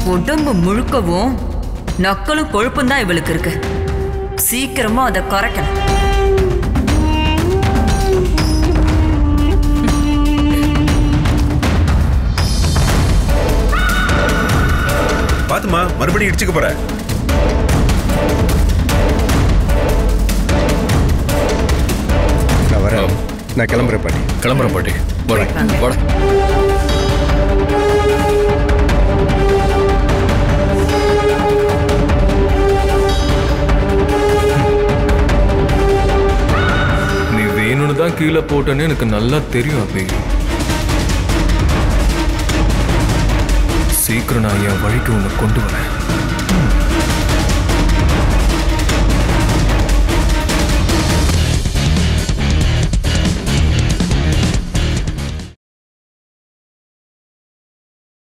உடம்பு முழுக்கவும் நக்கலும் கொழுப்பும் தான் இவளுக்கு இருக்கு. சீக்கிரமா அதை கரைக்கணும். பாத்துமா, மறுபடியும் இடிச்சுக்க போற. நான் வரேன். நான் கிளம்புறேன் பாட்டி. கிளம்புறேன் பாட்டி. வாடா. நீ வேணும்னு தான் கீழே போட்டேன்னு எனக்கு நல்லா தெரியும். அப்படி சீக்கிரம் நான் என் வழிக்கு உன்னை கொண்டு வரேன்.